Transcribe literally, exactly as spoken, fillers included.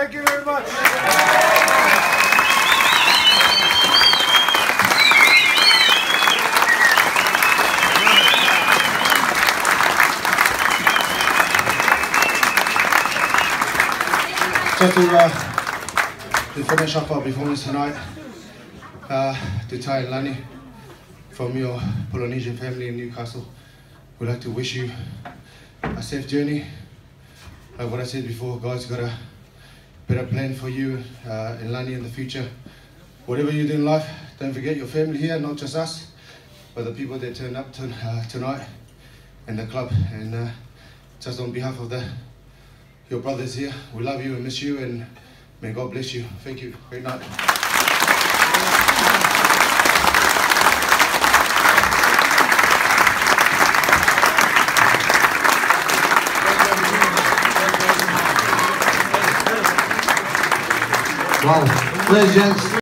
Thank you very much. So to, uh, to finish up our performance tonight, uh, to Tai and Lani, from your Polynesian family in Newcastle, we'd like to wish you a safe journey. Like what I said before, God's got a better plan for you uh, and Lani in the future. Whatever you do in life, don't forget your family here, not just us, but the people that turned up to, uh, tonight and the club. And uh, just on behalf of the your brothers here, we love you and miss you, and may God bless you. Thank you. Great night. Wow. Ladies and gents.